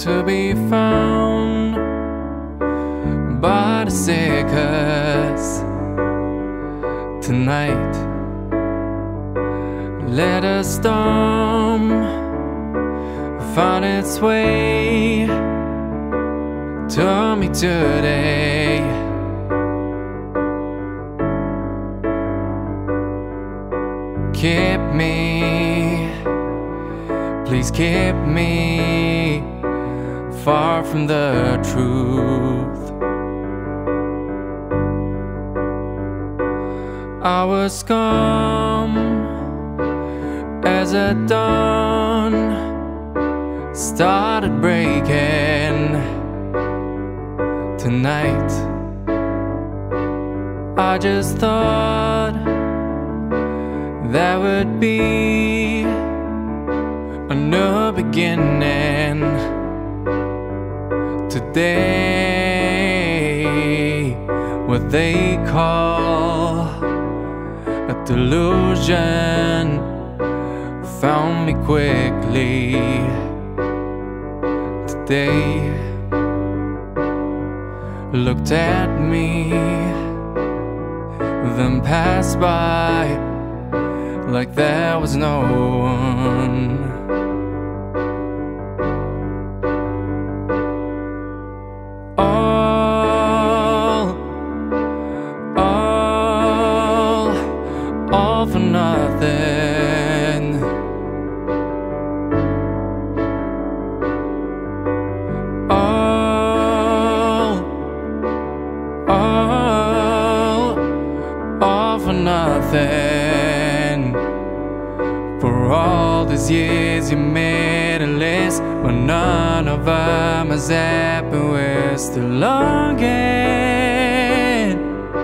to be found by the seekers tonight. Let a storm find its way to me today. Keep me, please keep me far from the truth. I was calm as a dawn started breaking tonight. I just thought there would be a new beginning today. What they call a delusion found me quickly today. Looked at me, then passed by like there was no one. All for nothing. All for nothing. For all these years you made a list, but none of them is happy. We're still longing.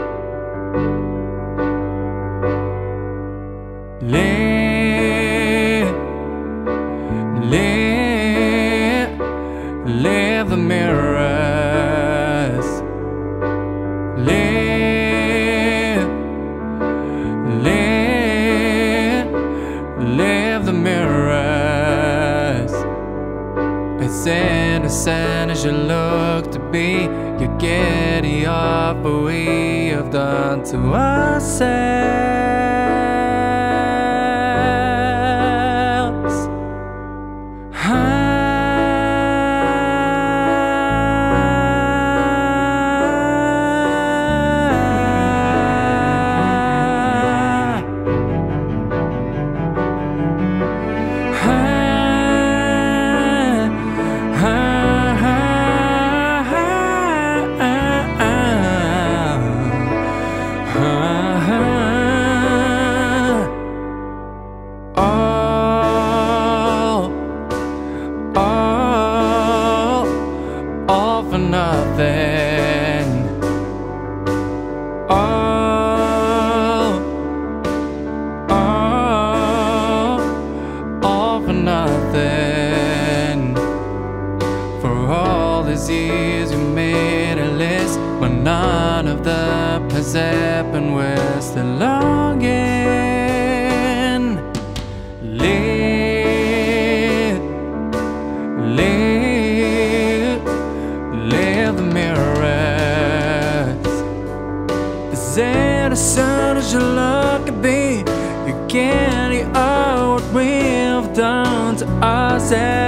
Leave the mirrors. Leave the mirrors. As innocent as you look to be, you're giddy off what we have done to ourselves. All for nothing. All for nothing. For all these years you made a list, but none of them has happened. We're still longing. Leave the mirrors. As innocent as you look to be, you can't hear what we've done to ourselves.